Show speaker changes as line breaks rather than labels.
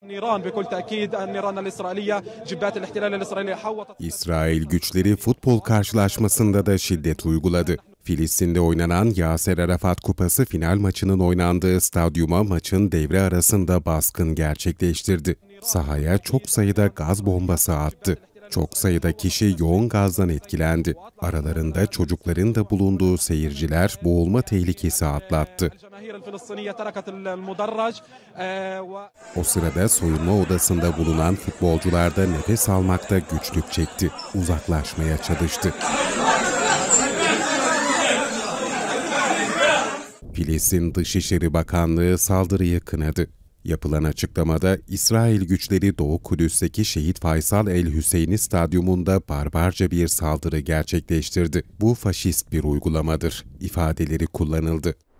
İsrail güçleri futbol karşılaşmasında da şiddet uyguladı. Filistin'de oynanan Yaser Arafat Kupası final maçının oynandığı stadyuma maçın devre arasında baskın gerçekleştirdi. Sahaya çok sayıda gaz bombası attı. Çok sayıda kişi yoğun gazdan etkilendi. Aralarında çocukların da bulunduğu seyirciler boğulma tehlikesi atlattı. O sırada soyunma odasında bulunan futbolcular da nefes almakta güçlük çekti. Uzaklaşmaya çalıştı. Filistin Dışişleri Bakanlığı saldırıyı kınadı. Yapılan açıklamada İsrail güçleri Doğu Kudüs'teki Şehit Faysal el-Hüseyni Stadyumunda barbarca bir saldırı gerçekleştirdi. Bu faşist bir uygulamadır ifadeleri kullanıldı.